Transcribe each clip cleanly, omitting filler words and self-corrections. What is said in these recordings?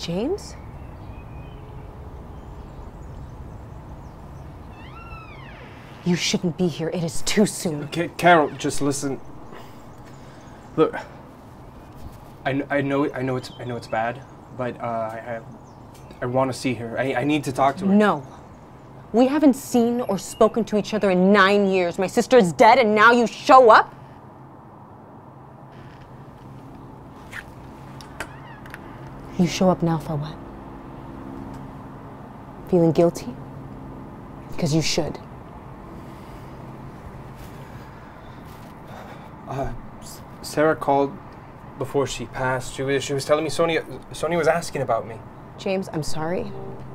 James? You shouldn't be here. It is too soon. Okay, Carol, just listen. Look, I know it's bad, but I want to see her. I need to talk to her. No. We haven't seen or spoken to each other in 9 years. My sister is dead and now you show up? You show up now for what? Feeling guilty? Because you should. Sarah called before she passed. She was telling me Sonia was asking about me. James, I'm sorry.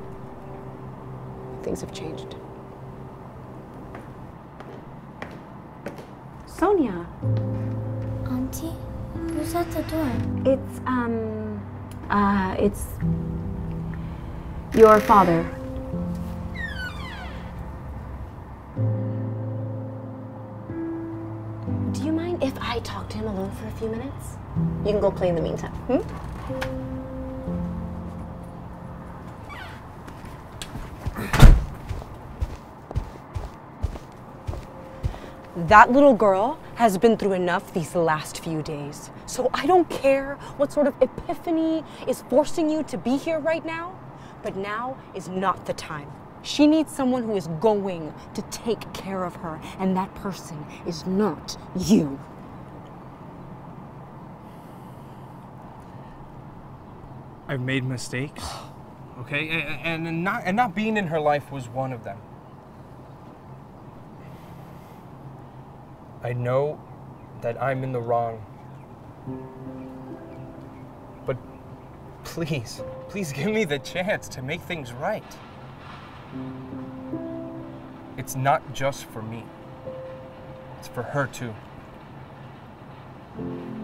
Things have changed. Sonia. Auntie, who's at the door? It's your father. Do you mind if I talk to him alone for a few minutes? You can go play in the meantime, That little girl has been through enough these last few days. So I don't care what sort of epiphany is forcing you to be here right now, but now is not the time. She needs someone who is going to take care of her, and that person is not you. I've made mistakes, okay? And not being in her life was one of them. I know that I'm in the wrong. But please give me the chance to make things right. It's not just for me. It's for her too.